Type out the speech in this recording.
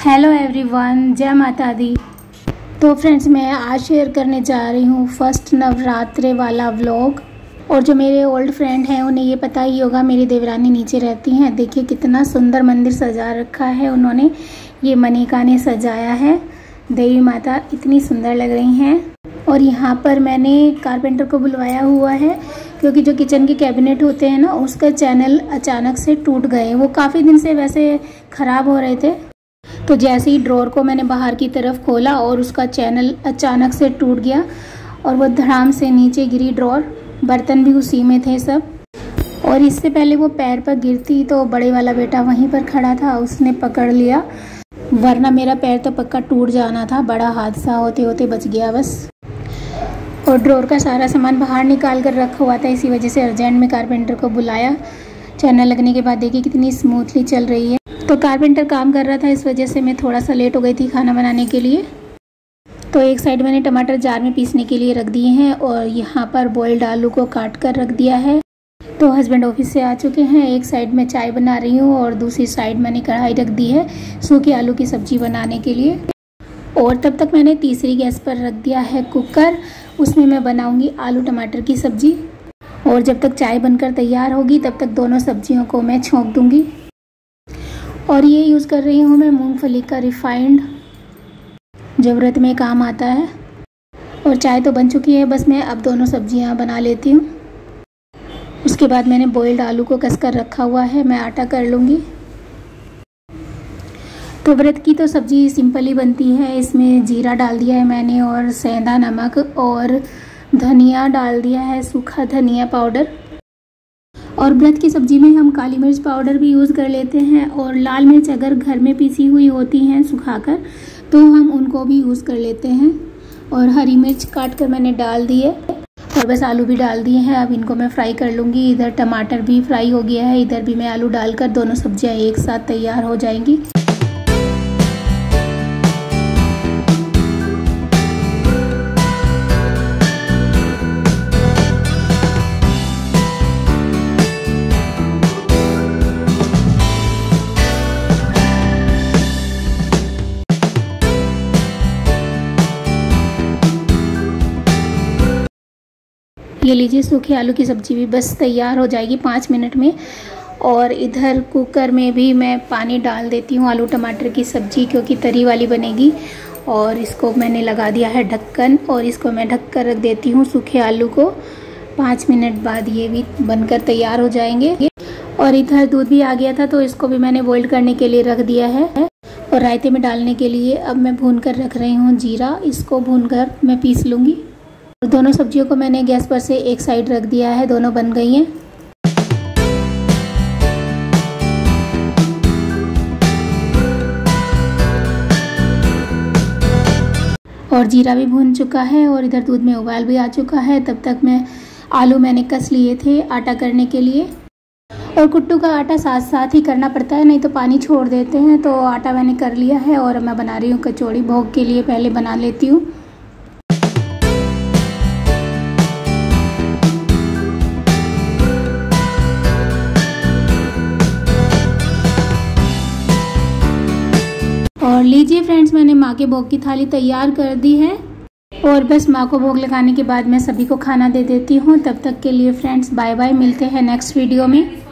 Hello everyone, जय माता दी। तो फ्रेंड्स, मैं आज शेयर करने जा रही हूँ फर्स्ट नवरात्रे वाला व्लॉग। और जो मेरे ओल्ड फ्रेंड हैं उन्हें ये पता ही होगा, मेरी देवरानी नीचे रहती हैं। देखिए कितना सुंदर मंदिर सजा रखा है उन्होंने। ये मनिका ने सजाया है। देवी माता इतनी सुंदर लग रही हैं। और यहाँ पर मैंने कारपेंटर को बुलवाया हुआ है क्योंकि जो किचन के कैबिनेट होते हैं ना, उसका चैनल अचानक से टूट गए। वो काफ़ी दिन से वैसे ख़राब हो रहे थे। तो जैसे ही ड्रॉर को मैंने बाहर की तरफ खोला और उसका चैनल अचानक से टूट गया और वो धड़ाम से नीचे गिरी ड्रॉर। बर्तन भी उसी में थे सब। और इससे पहले वो पैर पर गिरती तो बड़े वाला बेटा वहीं पर खड़ा था, उसने पकड़ लिया, वरना मेरा पैर तो पक्का टूट जाना था। बड़ा हादसा होते होते बच गया बस। और ड्रॉर का सारा सामान बाहर निकाल कर रखा हुआ था, इसी वजह से अर्जेंट में कारपेंटर को बुलाया। चैनल लगने के बाद देखिए कितनी स्मूथली चल रही है। तो कारपेंटर काम कर रहा था, इस वजह से मैं थोड़ा सा लेट हो गई थी खाना बनाने के लिए। तो एक साइड मैंने टमाटर जार में पीसने के लिए रख दिए हैं और यहाँ पर बॉइल्ड आलू को काट कर रख दिया है। तो हस्बैंड ऑफिस से आ चुके हैं। एक साइड में चाय बना रही हूँ और दूसरी साइड मैंने कढ़ाई रख दी है सूखी आलू की सब्जी बनाने के लिए। और तब तक मैंने तीसरी गैस पर रख दिया है कुकर, उसमें मैं बनाऊँगी आलू टमाटर की सब्जी। और जब तक चाय बनकर तैयार होगी तब तक दोनों सब्जियों को मैं छोंक दूँगी। और ये यूज़ कर रही हूँ मैं मूंगफली का रिफाइंड, जो व्रत में काम आता है। और चाय तो बन चुकी है, बस मैं अब दोनों सब्जियाँ बना लेती हूँ। उसके बाद मैंने बॉइल्ड आलू को कसकर रखा हुआ है, मैं आटा कर लूँगी। तो व्रत की तो सब्ज़ी सिंपल ही बनती है। इसमें जीरा डाल दिया है मैंने और सेंधा नमक और धनिया डाल दिया है, सूखा धनिया पाउडर। और व्रत की सब्ज़ी में हम काली मिर्च पाउडर भी यूज़ कर लेते हैं। और लाल मिर्च अगर घर में पीसी हुई होती हैं सुखाकर तो हम उनको भी यूज़ कर लेते हैं। और हरी मिर्च काट कर मैंने डाल दी है और बस आलू भी डाल दिए हैं। अब इनको मैं फ्राई कर लूँगी। इधर टमाटर भी फ्राई हो गया है, इधर भी मैं आलू डालकर दोनों सब्जियाँ एक साथ तैयार हो जाएंगी। ये लीजिए सूखी आलू की सब्ज़ी भी बस तैयार हो जाएगी 5 मिनट में। और इधर कुकर में भी मैं पानी डाल देती हूँ आलू टमाटर की सब्ज़ी, क्योंकि तरी वाली बनेगी। और इसको मैंने लगा दिया है ढक्कन और इसको मैं ढक कर रख देती हूँ सूखे आलू को। 5 मिनट बाद ये भी बनकर तैयार हो जाएंगे। और इधर दूध भी आ गया था तो इसको भी मैंने बॉईल करने के लिए रख दिया है। और रायते में डालने के लिए अब मैं भून कर रख रही हूँ जीरा, इसको भून कर मैं पीस लूँगी। दोनों सब्जियों को मैंने गैस पर से एक साइड रख दिया है, दोनों बन गई हैं। और जीरा भी भून चुका है और इधर दूध में उबाल भी आ चुका है। तब तक मैं आलू मैंने कस लिए थे आटा करने के लिए। और कुट्टू का आटा साथ साथ ही करना पड़ता है, नहीं तो पानी छोड़ देते हैं। तो आटा मैंने कर लिया है और मैं बना रही हूँ कचौड़ी। भोग के लिए पहले बना लेती हूँ। और लीजिए फ्रेंड्स, मैंने माँ के भोग की थाली तैयार कर दी है। और बस माँ को भोग लगाने के बाद मैं सभी को खाना दे देती हूँ। तब तक के लिए फ्रेंड्स बाय बाय, मिलते हैं नेक्स्ट वीडियो में।